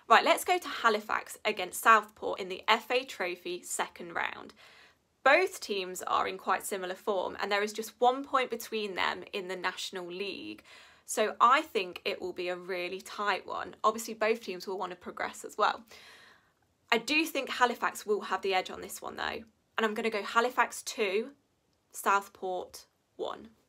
Right, let's go to Halifax against Southport in the FA Trophy second round. Both teams are in quite similar form and there is just 1 point between them in the National League. So I think it will be a really tight one. Obviously both teams will want to progress as well. I do think Halifax will have the edge on this one though. And I'm going to go Halifax 2, Southport 1.